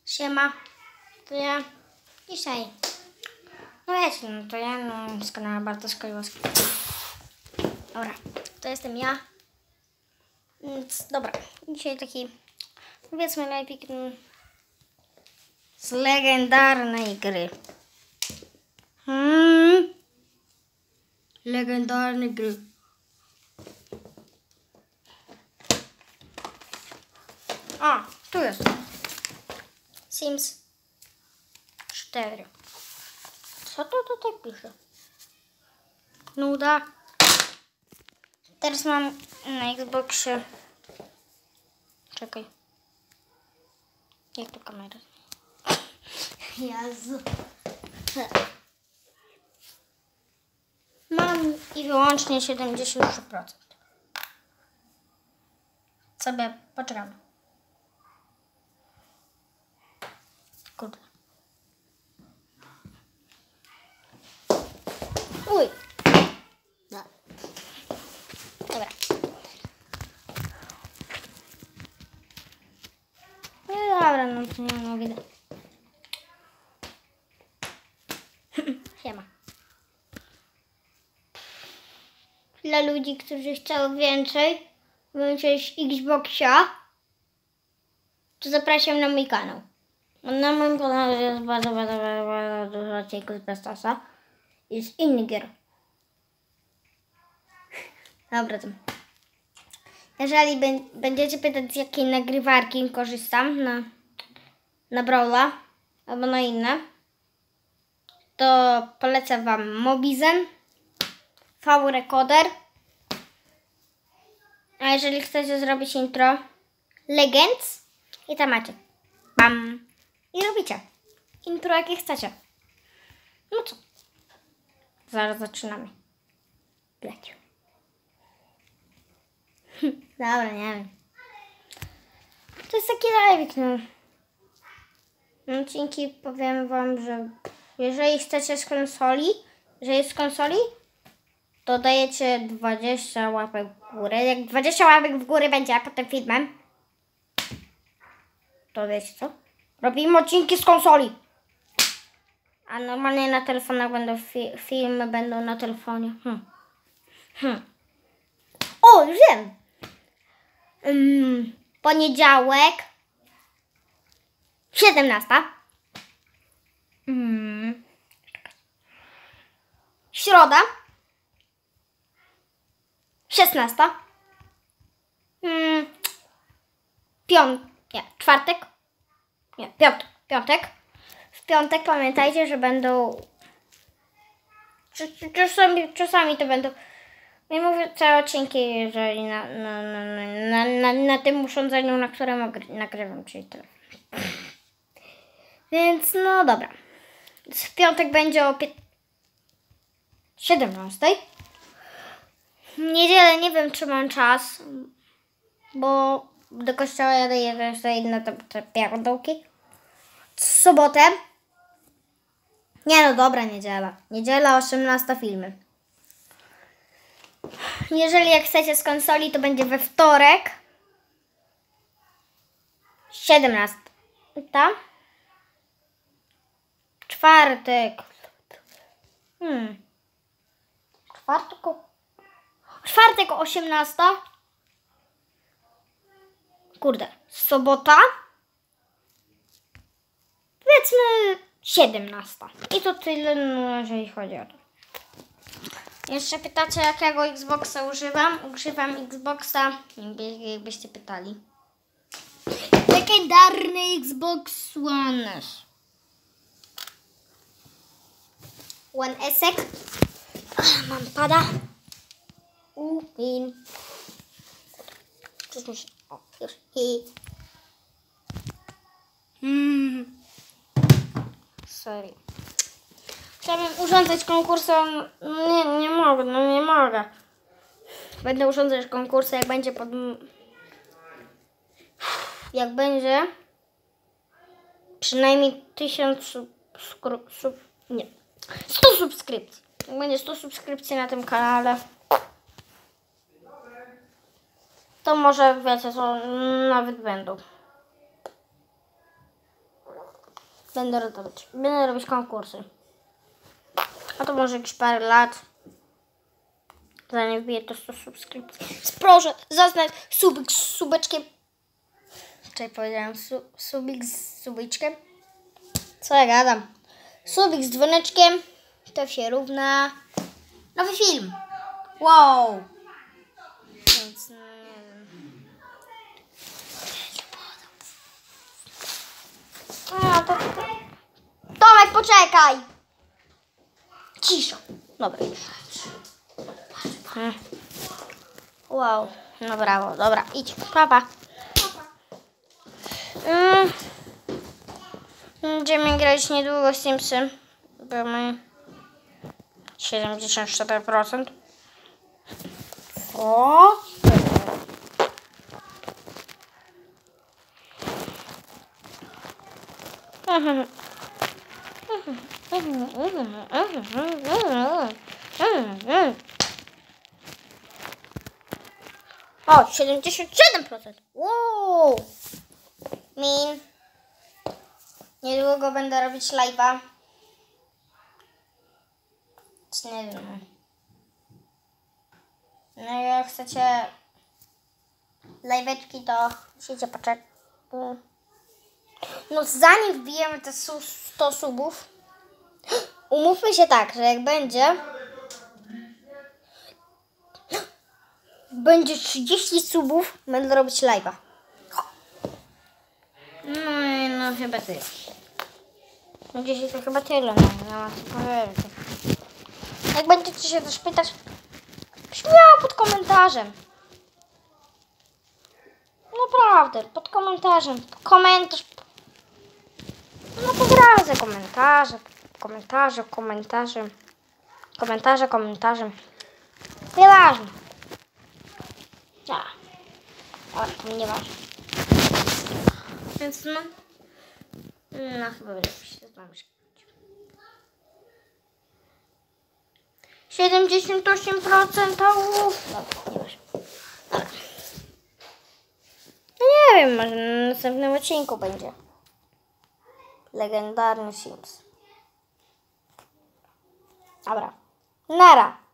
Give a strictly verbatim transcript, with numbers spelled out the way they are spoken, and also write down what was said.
Siema, to ja dzisiaj, no wiecie, no to ja no, z kanału Bartosz Kojłowski. Dobra, to jestem ja. Więc dobra, dzisiaj taki, powiedzmy, live'ik z legendarnej gry. Hmm. Legendarnej gry. A, tu jest. Sims cztery. Co to tutaj pisze? Nuda. Teraz mam na Xboxie. Czekaj. Jak to kamera? Jezu. Mam i wyłącznie siedemdziesiąt trzy procent. Sobie poczekamy. Kurde. Uj. No. Dobra. No dobra, no to nie mam widać. Siema. Dla ludzi, którzy chcą więcej, więcej Xboxa, to zapraszam na mój kanał. Na moim kanale jest bardzo, bardzo, bardzo, bardzo dużo odcinków z Bestasa i z innych gier. Dobra, to. Jeżeli będziecie pytać, z jakiej nagrywarki korzystam na, na Brawla albo na inne, to polecam wam Mobizen, V-Recorder. A jeżeli chcecie zrobić intro, Legends i tam macie. Bam! I robicie intro, jakie chcecie. No co? Zaraz zaczynamy. Leć. Dobra, nie wiem. To jest taki live'ik, no. Odcinki powiem wam, że jeżeli chcecie z konsoli, że jest z konsoli, to dajecie dwadzieścia łapek w górę. Jak dwadzieścia łapek w górę będzie, a potem filmem, to wiecie co? Robimy odcinki z konsoli. A normalnie na telefonach będą fi filmy, będą na telefonie. Hmm. Hmm. O, już wiem. Um, poniedziałek. siedemnasta. Hmm. Środa. szesnasta. Hmm. Piąt... Nie, czwartek. Nie, piątek. Piątek. W piątek pamiętajcie, że będą... Czasami, czasami to będą... Nie mówię całe odcinki, jeżeli na, na, na, na, na, na tym urządzeniu, na którym nagrywam, czyli telefon. Więc no dobra. W piątek będzie o siedemnastej. W niedzielę nie wiem, czy mam czas, bo do kościoła jadę jeszcze inne te, te pierdółki. W sobotę. Nie no dobra, niedziela. Niedziela osiemnasta filmy. Jeżeli jak chcecie z konsoli, to będzie we wtorek. siedemnasta. Czwartek. Hmm. Czwartek o... Czwartek o osiemnasta. Kurde. Sobota. Powiedzmy siedemnasta. I to tyle, no, jeżeli chodzi o to. Jeszcze pytacie, jakiego Xboxa używam? Używam Xboxa, jakbyście pytali. Legendarny Xbox One S. One S-ek. Mam pada. Upin. O, już. I. Hmm. Sorry. Chciałabym urządzać konkursy. Nie, nie mogę, no nie mogę. Będę urządzać konkursy, jak będzie pod... Jak będzie przynajmniej tysiąc sub... sub nie. sto subskrypcji. Jak będzie sto subskrypcji na tym kanale, to może, wiecie co, nawet będą. będę robić, będę robić konkursy. A to może jakieś parę lat. Zanim wbiję to sto subskrypcji. Proszę, zaznacz subik z subeczkiem. Czyli powiedziałem su, subik z subiczkiem. Co ja gadam? Subik z dzwoneczkiem. To się równa nowy film. Wow. Więc no nie wiem. A, to, to. Tomek, poczekaj. Cisza. Dobra. Hmm. Wow. No brawo. Dobra, idź. Papa. Mm. Będziemy grać niedługo z Simsy. Bo my siedemdziesiąt cztery procent. Co? O, siedemdziesiąt siedem procent. Wow. Min. Niedługo będę robić live'a. Czy nie wiem. No jak chcecie live'eczki, to musicie poczekać. No zanim wbijemy te sto subów, umówmy się tak, że jak będzie będzie trzydzieści subów, będę robić live'a. No i no chyba tyle. No dzisiaj to chyba tyle, no nie ma co powiedzieć. Jak będziecie się też pytać, śmiało pod komentarzem. Naprawdę, pod komentarzem. Komentarz. No to razem komentarze, komentarze, komentarze, komentarze, komentarze. Nieważne. Ja. Ale to nieważne. Więc no. No chyba lepiej się znaleźć. siedemdziesiąt osiem procent ołów. Dobra, nieważne. Dobra. No nie wiem, może na następnym odcinku będzie. Legendarny Sims. Dobra. Nara.